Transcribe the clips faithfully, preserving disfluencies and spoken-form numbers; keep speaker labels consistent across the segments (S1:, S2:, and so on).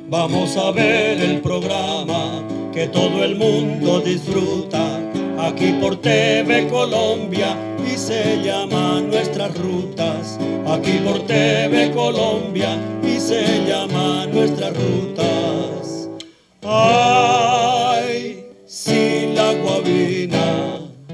S1: Vamos a ver el programa que todo el mundo disfruta, aquí por T V Colombia, y se llama Nuestras Rutas. Aquí por T V Colombia y se llama Nuestras Rutas. Ay, sí, la Guabina.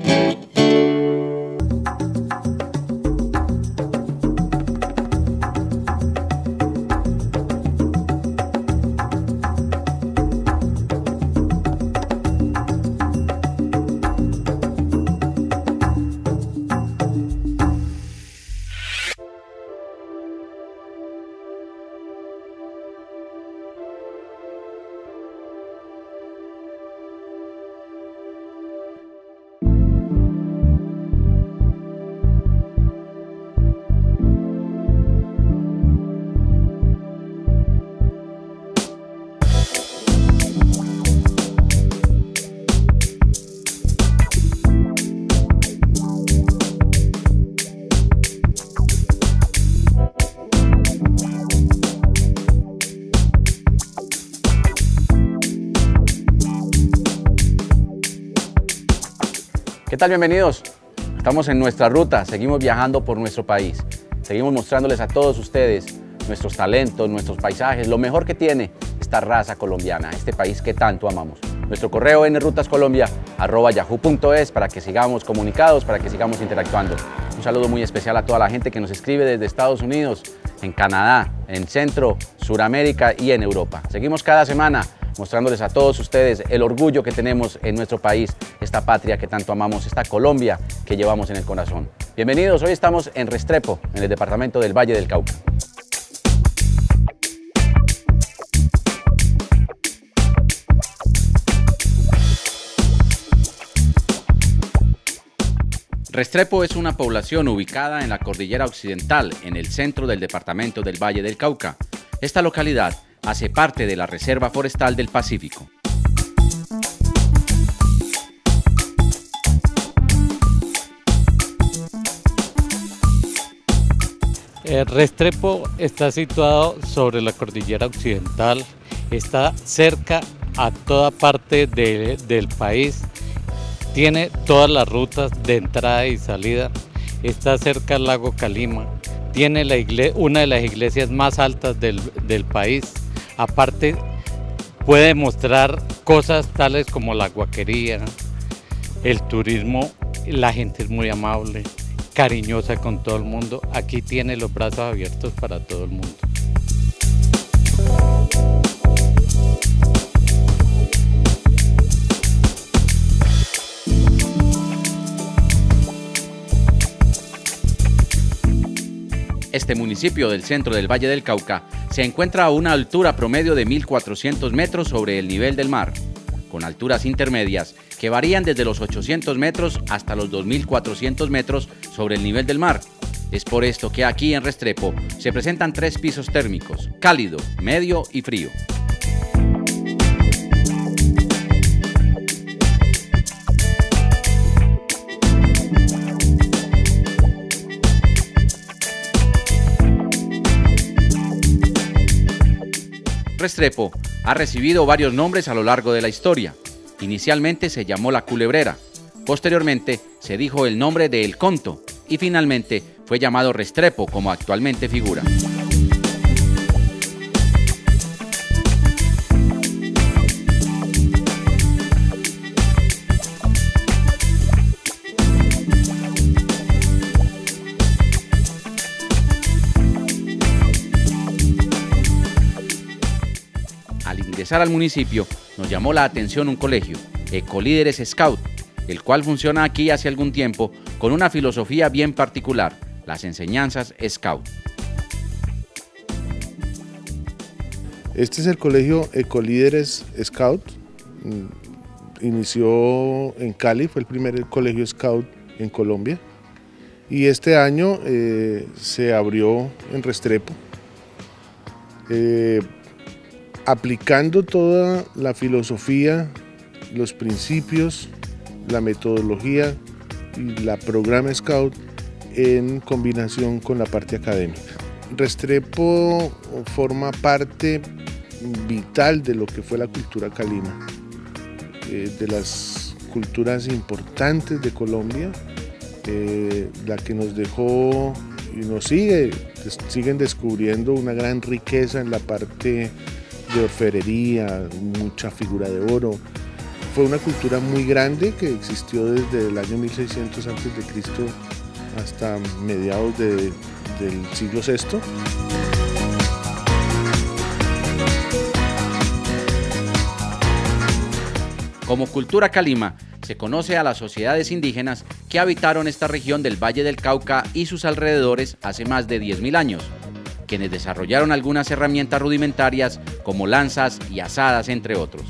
S2: ¿Qué tal? Bienvenidos. Estamos en nuestra ruta, seguimos viajando por nuestro país. Seguimos mostrándoles a todos ustedes nuestros talentos, nuestros paisajes, lo mejor que tiene esta raza colombiana, este país que tanto amamos. Nuestro correo en rutascolombia arroba yahoo punto es para que sigamos comunicados, para que sigamos interactuando. Un saludo muy especial a toda la gente que nos escribe desde Estados Unidos, en Canadá, en Centro, Suramérica y en Europa. Seguimos cada semana mostrándoles a todos ustedes el orgullo que tenemos en nuestro país, esta patria que tanto amamos, esta Colombia que llevamos en el corazón. Bienvenidos, hoy estamos en Restrepo, en el departamento del Valle del Cauca. Restrepo es una población ubicada en la cordillera occidental, en el centro del departamento del Valle del Cauca. Esta localidad hace parte de la Reserva Forestal del Pacífico.
S3: Eh, Restrepo está situado sobre la cordillera occidental, está cerca a toda parte de, del país, tiene todas las rutas de entrada y salida, está cerca al lago Calima, tiene la igle- una de las iglesias más altas del, del país. Aparte, puede mostrar cosas tales como la guaquería, el turismo, la gente es muy amable, cariñosa con todo el mundo. Aquí tiene los brazos abiertos para todo el mundo.
S2: Este municipio del centro del Valle del Cauca se encuentra a una altura promedio de mil cuatrocientos metros sobre el nivel del mar, con alturas intermedias que varían desde los ochocientos metros hasta los dos mil cuatrocientos metros sobre el nivel del mar. Es por esto que aquí en Restrepo se presentan tres pisos térmicos: cálido, medio y frío. Restrepo ha recibido varios nombres a lo largo de la historia. Inicialmente se llamó La Culebrera, posteriormente se dijo el nombre de El Conto y finalmente fue llamado Restrepo como actualmente figura. Al ingresar al municipio, nos llamó la atención un colegio, Ecolíderes Scout, el cual funciona aquí hace algún tiempo con una filosofía bien particular, las enseñanzas Scout.
S4: Este es el colegio Ecolíderes Scout, inició en Cali, fue el primer colegio Scout en Colombia, y este año eh, se abrió en Restrepo. Eh, aplicando toda la filosofía, los principios, la metodología y la programa Scout en combinación con la parte académica. Restrepo forma parte vital de lo que fue la cultura calima, eh, de las culturas importantes de Colombia, eh, la que nos dejó y nos sigue, siguen descubriendo una gran riqueza en la parte de orfebrería, mucha figura de oro. Fue una cultura muy grande que existió desde el año mil seiscientos antes de Cristo hasta mediados de, del siglo sexto.
S2: Como cultura calima, se conoce a las sociedades indígenas que habitaron esta región del Valle del Cauca y sus alrededores hace más de diez mil años, quienes desarrollaron algunas herramientas rudimentarias como lanzas y azadas, entre otros.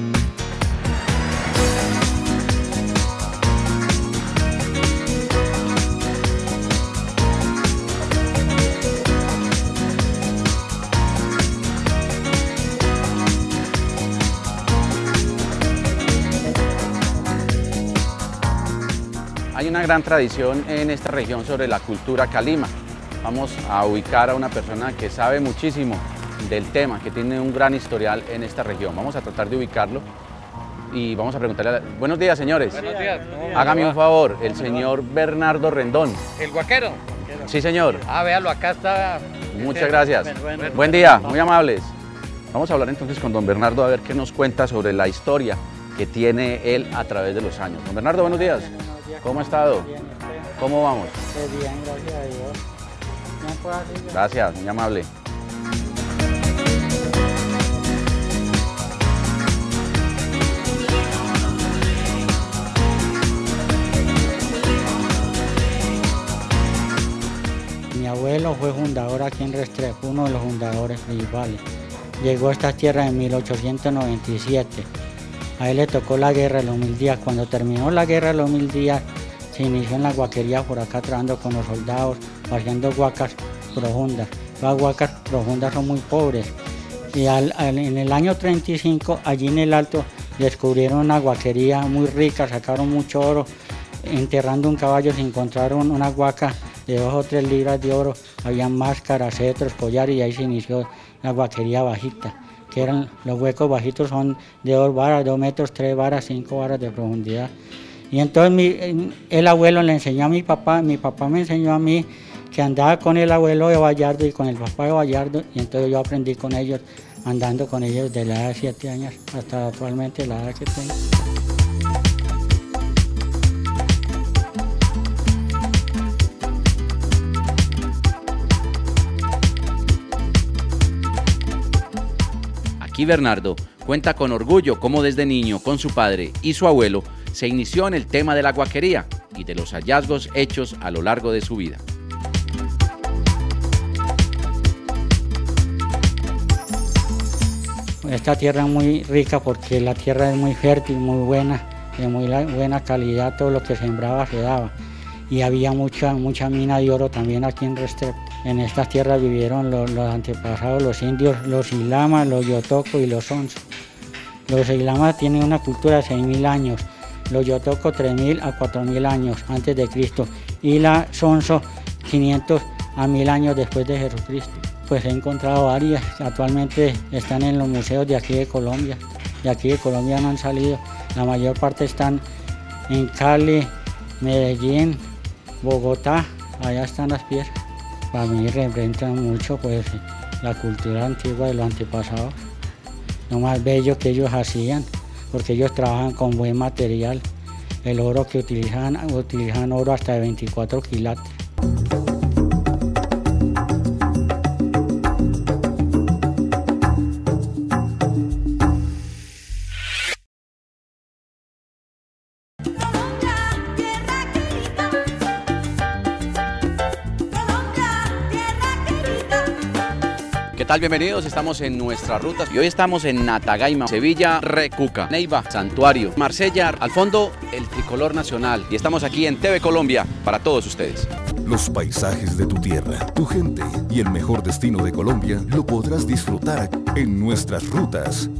S2: Hay una gran tradición en esta región sobre la cultura calima. Vamos a ubicar a una persona que sabe muchísimo del tema, que tiene un gran historial en esta región. Vamos a tratar de ubicarlo y vamos a preguntarle. A la... Buenos días, señores.
S3: Buenos días.
S2: Hágame un favor, el señor Bernardo Rendón.
S3: ¿El guaquero?
S2: Sí, señor.
S3: Ah, véalo, acá está.
S2: Muchas gracias.
S3: Bueno, bueno.
S2: Buen día, muy amables. Vamos a hablar entonces con don Bernardo a ver qué nos cuenta sobre la historia que tiene él a través de los años. Don Bernardo, buenos días. ¿Cómo ha estado?
S5: Bien, usted.
S2: ¿Cómo vamos?
S5: Esté bien, gracias a Dios. ¿Me puedo hacer yo?
S2: Gracias, muy amable.
S5: Mi abuelo fue fundador aquí en Restrepo, uno de los fundadores principales. Llegó a esta tierra en mil ochocientos noventa y siete. A él le tocó la guerra de los mil días. Cuando terminó la guerra de los mil días, se inició en la guaquería por acá, trabajando con los soldados, haciendo huacas profundas. Las huacas profundas son muy pobres. Y al, al, en el año treinta y cinco, allí en el Alto, descubrieron una guaquería muy rica, sacaron mucho oro. Enterrando un caballo se encontraron una huaca de dos o tres libras de oro. Habían máscaras, cetros, collares, y ahí se inició la guaquería bajita, que eran los huecos bajitos, son de dos varas, dos metros, tres varas, cinco varas de profundidad. Y entonces mi, el abuelo le enseñó a mi papá, mi papá me enseñó a mí que andaba con el abuelo de Vallardo y con el papá de Vallardo, y entonces yo aprendí con ellos, andando con ellos de la edad de siete años hasta actualmente la edad que tengo.
S2: Aquí Bernardo cuenta con orgullo cómo desde niño, con su padre y su abuelo, se inició en el tema de la guaquería y de los hallazgos hechos a lo largo de su vida.
S5: Esta tierra es muy rica porque la tierra es muy fértil, muy buena, de muy buena calidad, todo lo que sembraba se daba. Y había mucha, mucha mina de oro también aquí en Restrepo. En estas tierras vivieron los, los antepasados, los indios, los ilamas, los yotocos y los sonsos. Los ilamas tienen una cultura de seis mil años, los yotocos tres mil a cuatro mil años antes de Cristo y la sonso quinientos a mil años después de Jesucristo. Pues he encontrado varias, actualmente están en los museos de aquí de Colombia. De aquí de Colombia no han salido, la mayor parte están en Cali, Medellín, Bogotá, allá están las piezas. Para mí representan mucho pues la cultura antigua de los antepasados, lo más bello que ellos hacían, porque ellos trabajan con buen material. El oro que utilizan, utilizan oro hasta de veinticuatro quilates.
S2: ¿Qué tal? Bienvenidos, estamos en nuestras rutas y hoy estamos en Natagaima, Sevilla, Recuca, Neiva, Santuario, Marsella, al fondo el tricolor nacional, y estamos aquí en T V Colombia para todos ustedes.
S6: Los paisajes de tu tierra, tu gente y el mejor destino de Colombia lo podrás disfrutar en nuestras rutas.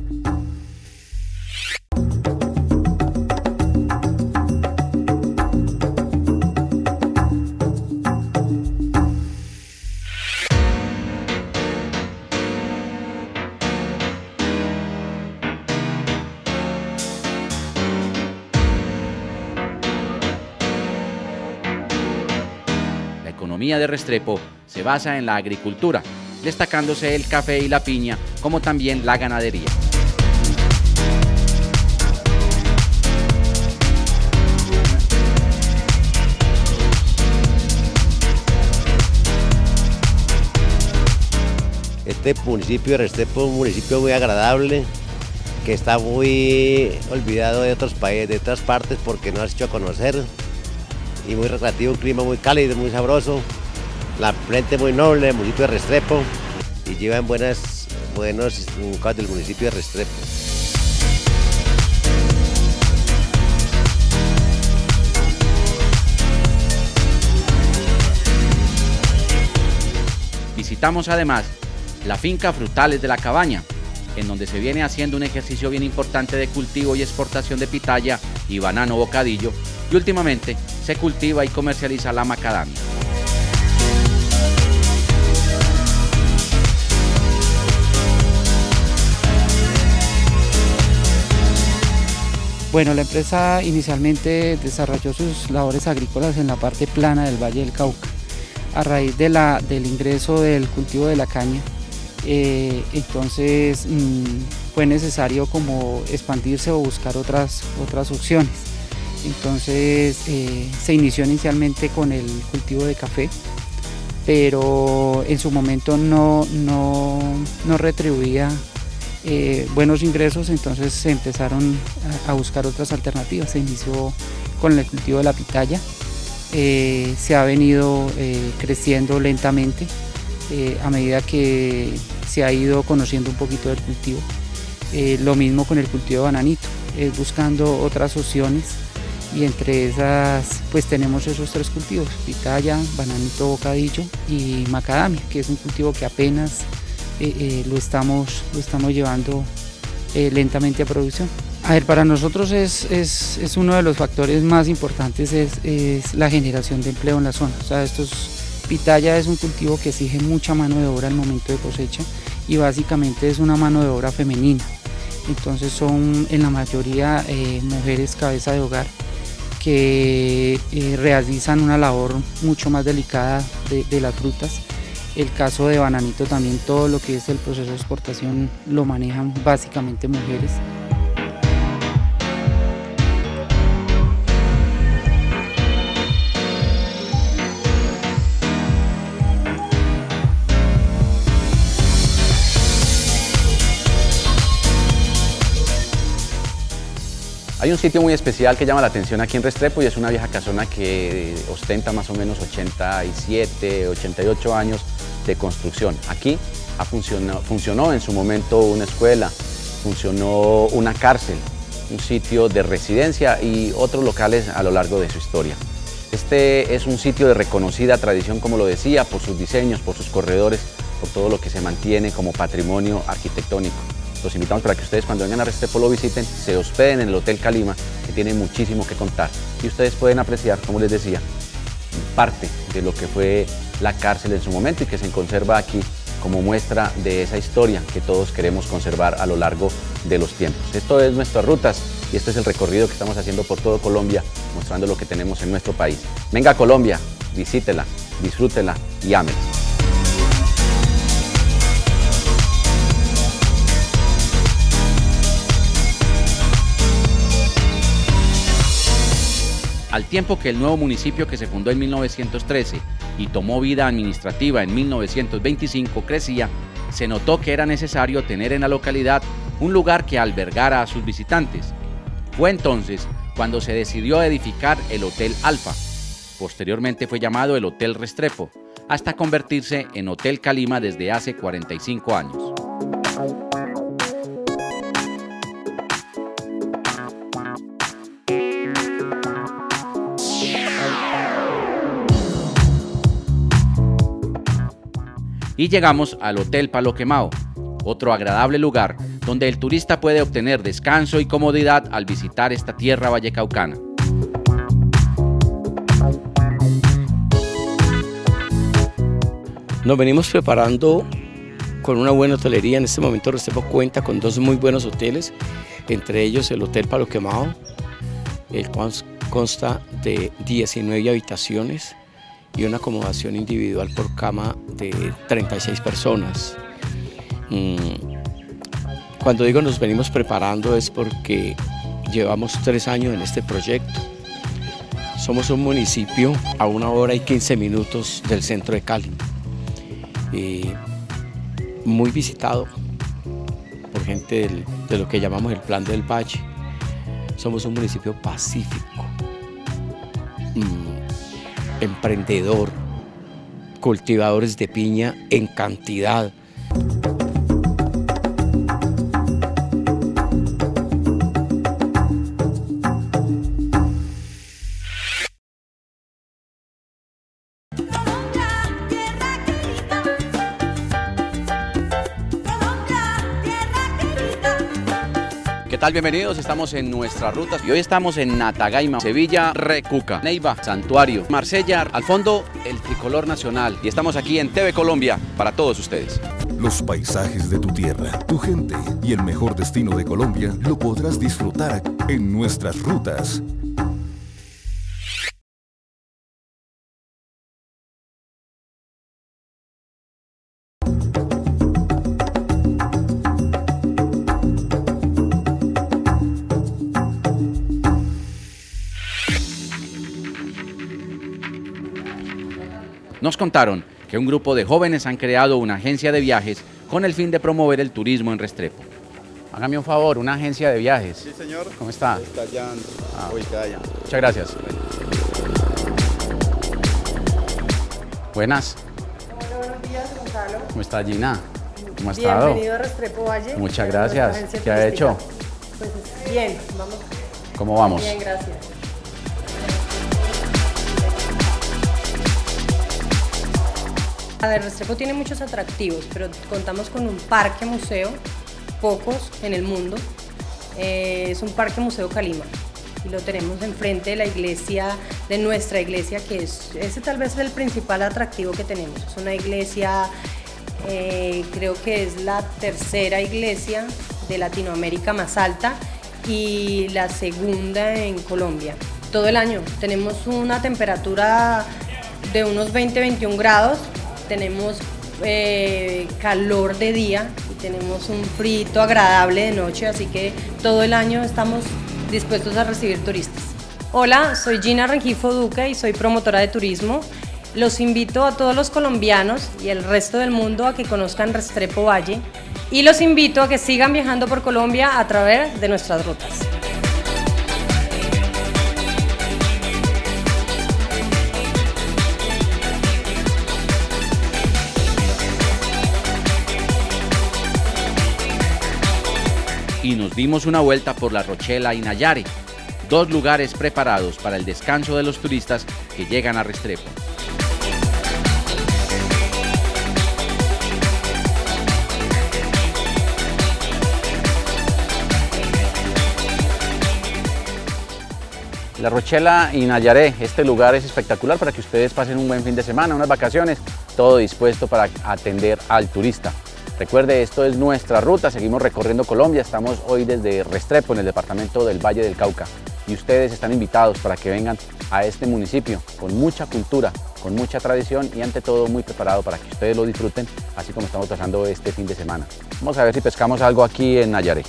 S2: economía de Restrepo se basa en la agricultura, destacándose el café y la piña, como también la ganadería.
S7: Este municipio de Restrepo es un municipio muy agradable, que está muy olvidado de otros países, de otras partes, porque no ha hecho conocer, y muy recreativo, un clima muy cálido, muy sabroso, la gente muy noble, el municipio de Restrepo, y llevan buenas, buenos cosas del municipio de Restrepo.
S2: Visitamos además la finca Frutales de la Cabaña, en donde se viene haciendo un ejercicio bien importante de cultivo y exportación de pitaya y banano bocadillo, y últimamente se cultiva y comercializa la macadamia.
S8: Bueno, la empresa inicialmente desarrolló sus labores agrícolas en la parte plana del Valle del Cauca. A raíz de la, del ingreso del cultivo de la caña, eh, entonces mmm, fue necesario como expandirse o buscar otras, otras opciones. Entonces eh, se inició inicialmente con el cultivo de café, pero en su momento no, no, no retribuía eh, buenos ingresos, entonces se empezaron a, a buscar otras alternativas. Se inició con el cultivo de la pitaya. Eh, se ha venido eh, creciendo lentamente eh, a medida que se ha ido conociendo un poquito del cultivo. Eh, lo mismo con el cultivo de bananito, eh, buscando otras opciones, y entre esas pues tenemos esos tres cultivos: pitaya, bananito bocadillo y macadamia, que es un cultivo que apenas eh, eh, lo, estamos, lo estamos llevando eh, lentamente a producción. A ver, para nosotros es, es, es uno de los factores más importantes es, es la generación de empleo en la zona. O sea, estos, pitaya es un cultivo que exige mucha mano de obra al momento de cosecha, y básicamente es una mano de obra femenina. Entonces son en la mayoría eh, mujeres cabeza de hogar que eh, realizan una labor mucho más delicada de, de las frutas. El caso de bananito también, todo lo que es el proceso de exportación lo manejan básicamente mujeres.
S2: Hay un sitio muy especial que llama la atención aquí en Restrepo, y es una vieja casona que ostenta más o menos ochenta y siete, ochenta y ocho años de construcción. Aquí ha funcionado, funcionó en su momento una escuela, funcionó una cárcel, un sitio de residencia y otros locales a lo largo de su historia. Este es un sitio de reconocida tradición, como lo decía, por sus diseños, por sus corredores, por todo lo que se mantiene como patrimonio arquitectónico. Los invitamos para que ustedes, cuando vengan a Restrepo, lo visiten, se hospeden en el Hotel Calima, que tiene muchísimo que contar. Y ustedes pueden apreciar, como les decía, parte de lo que fue la cárcel en su momento, y que se conserva aquí como muestra de esa historia que todos queremos conservar a lo largo de los tiempos. Esto es Nuestras Rutas, y este es el recorrido que estamos haciendo por todo Colombia, mostrando lo que tenemos en nuestro país. Venga a Colombia, visítela, disfrútela y ámela. Al tiempo que el nuevo municipio, que se fundó en mil novecientos trece y tomó vida administrativa en mil novecientos veinticinco, crecía, se notó que era necesario tener en la localidad un lugar que albergara a sus visitantes. Fue entonces cuando se decidió edificar el Hotel Alfa. Posteriormente fue llamado el Hotel Restrepo, hasta convertirse en Hotel Calima desde hace cuarenta y cinco años. Y llegamos al Hotel Palo Quemao, otro agradable lugar donde el turista puede obtener descanso y comodidad al visitar esta tierra vallecaucana.
S9: Nos venimos preparando con una buena hotelería. En este momento Restrepo cuenta con dos muy buenos hoteles, entre ellos el Hotel Palo Quemao, el cual consta de diecinueve habitaciones y una acomodación individual por cama de treinta y seis personas. Cuando digo nos venimos preparando es porque llevamos tres años en este proyecto. Somos un municipio a una hora y quince minutos del centro de Cali, y muy visitado por gente del, de lo que llamamos el Plan del Valle. Somos un municipio pacífico, mmm, emprendedor, cultivadores de piña en cantidad.
S2: ¿Qué tal? Bienvenidos, estamos en nuestras rutas y hoy estamos en Natagaima, Sevilla, Recuca, Neiva, Santuario, Marsella, al fondo el tricolor nacional, y estamos aquí en T V Colombia para todos ustedes.
S6: Los paisajes de tu tierra, tu gente y el mejor destino de Colombia lo podrás disfrutar en nuestras rutas.
S2: Nos contaron que un grupo de jóvenes han creado una agencia de viajes con el fin de promover el turismo en Restrepo. Hágame un favor, una agencia de viajes.
S10: Sí, señor.
S2: ¿Cómo está?
S10: Está allá,
S2: ah,
S10: ubicada allá.
S2: Muchas gracias.
S11: Hola,
S2: Buenas.
S11: buenos días, Gonzalo.
S2: ¿Cómo está, Gina? ¿Cómo ha estado?
S11: Bienvenido a Restrepo Valle.
S2: Muchas gracias. ¿Qué ha hecho?
S11: Pues bien, vamos.
S2: ¿Cómo vamos?
S11: Bien, gracias. A ver, Restrepo tiene muchos atractivos, pero contamos con un parque museo, pocos en el mundo. Eh, es un parque museo Calima y lo tenemos enfrente de la iglesia, de nuestra iglesia, que es, ese tal vez es el principal atractivo que tenemos. Es una iglesia, eh, creo que es la tercera iglesia de Latinoamérica más alta y la segunda en Colombia. Todo el año tenemos una temperatura de unos veinte a veintiún grados. Tenemos eh, calor de día y tenemos un frío agradable de noche, así que todo el año estamos dispuestos a recibir turistas. Hola, soy Gina Rengifo Duque y soy promotora de turismo. Los invito a todos los colombianos y el resto del mundo a que conozcan Restrepo Valle y los invito a que sigan viajando por Colombia a través de nuestras rutas.
S2: Y nos dimos una vuelta por La Rochela y Nayare, dos lugares preparados para el descanso de los turistas que llegan a Restrepo. La Rochela y Nayare, este lugar es espectacular para que ustedes pasen un buen fin de semana, unas vacaciones, todo dispuesto para atender al turista. Recuerde, esto es nuestra ruta, seguimos recorriendo Colombia, estamos hoy desde Restrepo, en el departamento del Valle del Cauca, y ustedes están invitados para que vengan a este municipio con mucha cultura, con mucha tradición y ante todo muy preparado para que ustedes lo disfruten, así como estamos pasando este fin de semana. Vamos a ver si pescamos algo aquí en Nayare.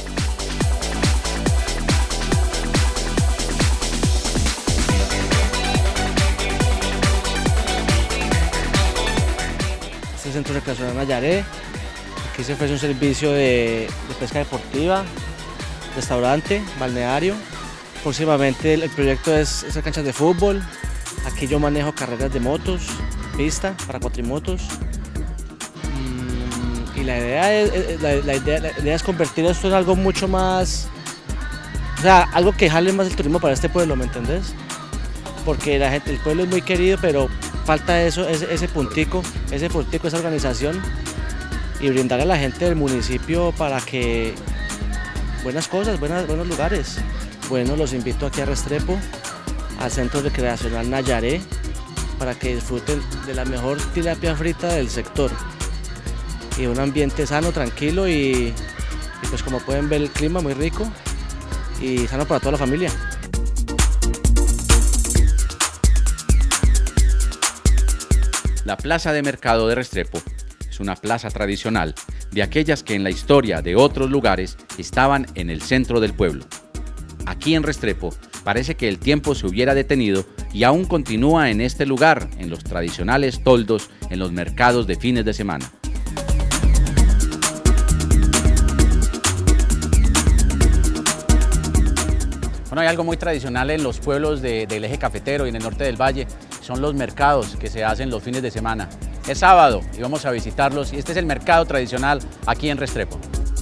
S12: Este centro recreacional Nayare. Aquí se ofrece un servicio de, de pesca deportiva, restaurante, balneario. Próximamente el, el proyecto es, es canchas de fútbol. Aquí yo manejo carreras de motos, pista para cuatrimotos. Mm, y la idea, es, la, la, idea, la idea es convertir esto en algo mucho más, o sea, algo que jale más el turismo para este pueblo, ¿me entendés? Porque la gente, el pueblo es muy querido, pero falta eso, ese, ese puntico, ese puntico, esa organización, y brindar a la gente del municipio para que buenas cosas, buenas, buenos lugares. Bueno, los invito aquí a Restrepo, al Centro Recreacional Nayare, para que disfruten de la mejor tilapia frita del sector y un ambiente sano, tranquilo y, y pues como pueden ver el clima muy rico y sano para toda la familia.
S2: La plaza de mercado de Restrepo es una plaza tradicional de aquellas que en la historia de otros lugares estaban en el centro del pueblo. Aquí en Restrepo parece que el tiempo se hubiera detenido y aún continúa en este lugar, en los tradicionales toldos, en los mercados de fines de semana. Bueno, hay algo muy tradicional en los pueblos de, del eje cafetero y en el norte del valle, son los mercados que se hacen los fines de semana. Es sábado y vamos a visitarlos y este es el mercado tradicional aquí en Restrepo.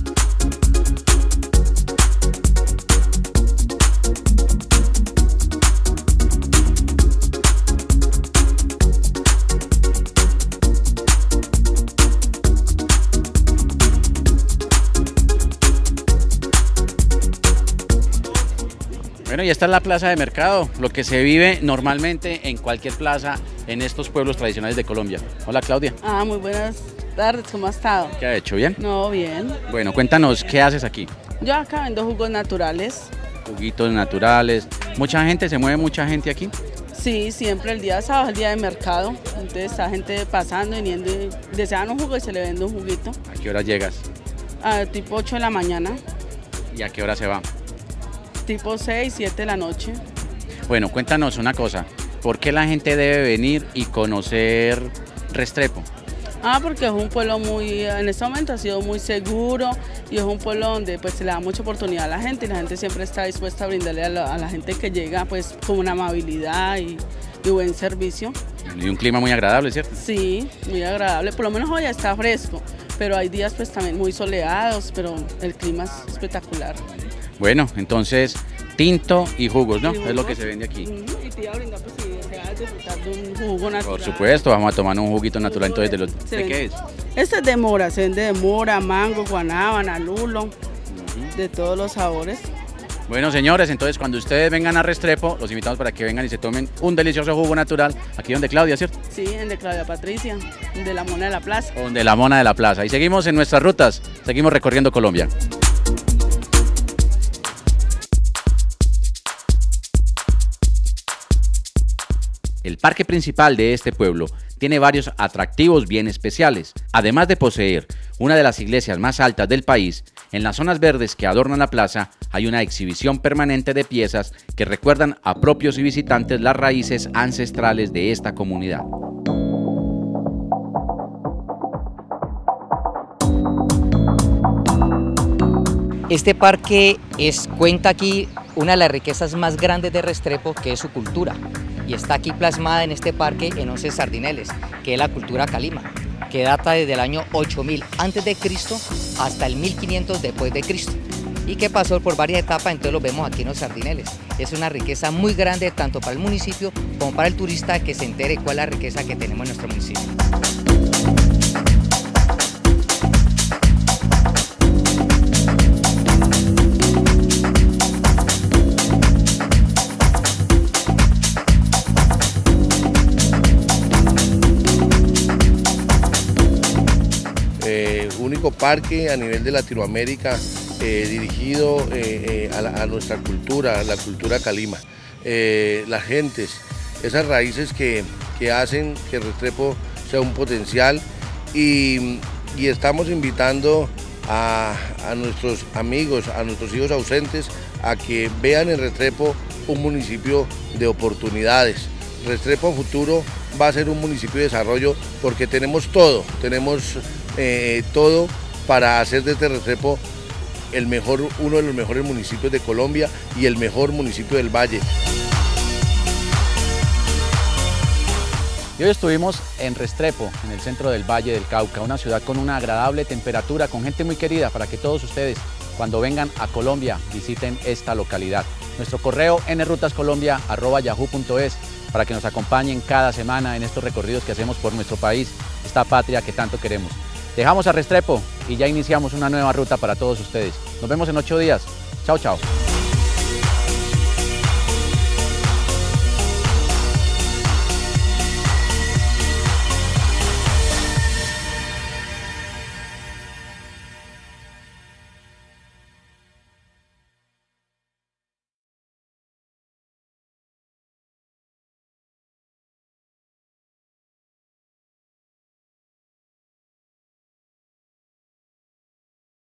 S2: Bueno, y esta es la plaza de mercado, lo que se vive normalmente en cualquier plaza en estos pueblos tradicionales de Colombia. Hola, Claudia.
S10: Ah, muy buenas tardes, ¿cómo ha estado?
S2: ¿Qué ha hecho? ¿Bien?
S10: No, bien.
S2: Bueno, cuéntanos, ¿qué haces aquí?
S10: Yo acá vendo jugos naturales.
S2: Juguitos naturales. ¿Mucha gente, se mueve mucha gente aquí?
S10: Sí, siempre el día sábado es el día de mercado, entonces está gente pasando, viniendo, y desean un jugo y se le vende un juguito.
S2: ¿A qué hora llegas?
S10: A tipo ocho de la mañana.
S2: ¿Y a qué hora se va?
S10: Tipo seis, siete de la noche.
S2: Bueno, cuéntanos una cosa, ¿por qué la gente debe venir y conocer Restrepo?
S10: Ah, porque es un pueblo muy, en este momento ha sido muy seguro y es un pueblo donde pues se le da mucha oportunidad a la gente y la gente siempre está dispuesta a brindarle a la, a la gente que llega pues con una amabilidad y, y buen servicio.
S2: Y un clima muy agradable, ¿cierto?
S10: Sí, muy agradable, por lo menos hoy está fresco, pero hay días pues también muy soleados, pero el clima es espectacular.
S2: Bueno, entonces, tinto y jugos, ¿no? Y jugos, es lo que se vende aquí.
S10: Y te iba a brindar, pues, si deseas disfrutar de un jugo natural.
S2: Por supuesto, vamos a tomar un juguito natural, entonces, ¿de, los, ¿de qué es?
S10: Este es de mora, se vende de mora, mango, guanábana, lulo, uh-huh. de todos los sabores.
S2: Bueno, señores, entonces, cuando ustedes vengan a Restrepo, los invitamos para que vengan y se tomen un delicioso jugo natural, aquí donde Claudia, ¿cierto?
S10: Sí, en de Claudia Patricia, de la Mona de la Plaza.
S2: Donde la Mona de la Plaza. Y seguimos en nuestras rutas, seguimos recorriendo Colombia. El parque principal de este pueblo tiene varios atractivos bien especiales. Además de poseer una de las iglesias más altas del país, en las zonas verdes que adornan la plaza hay una exhibición permanente de piezas que recuerdan a propios y visitantes las raíces ancestrales de esta comunidad.
S13: Este parque es, cuenta aquí una de las riquezas más grandes de Restrepo, que es su cultura. Y está aquí plasmada en este parque en once sardineles, que es la cultura calima, que data desde el año ocho mil antes de Cristo hasta el mil quinientos después de Cristo, y que pasó por varias etapas, entonces lo vemos aquí en los sardineles. Es una riqueza muy grande tanto para el municipio como para el turista que se entere cuál es la riqueza que tenemos en nuestro municipio.
S14: Único parque a nivel de Latinoamérica eh, dirigido eh, eh, a, la, a nuestra cultura, a la cultura calima. Eh, las gentes, esas raíces que, que hacen que Restrepo sea un potencial y, y estamos invitando a, a nuestros amigos, a nuestros hijos ausentes a que vean en Restrepo un municipio de oportunidades. Restrepo en futuro va a ser un municipio de desarrollo porque tenemos todo, tenemos eh, todo para hacer de este Restrepo el mejor, uno de los mejores municipios de Colombia y el mejor municipio del Valle.
S2: Y hoy estuvimos en Restrepo, en el centro del Valle del Cauca, una ciudad con una agradable temperatura, con gente muy querida, para que todos ustedes, cuando vengan a Colombia, visiten esta localidad. Nuestro correo ene rutas colombia arroba yahoo punto es para que nos acompañen cada semana en estos recorridos que hacemos por nuestro país, esta patria que tanto queremos. Dejamos a Restrepo y ya iniciamos una nueva ruta para todos ustedes. Nos vemos en ocho días. Chao, chao.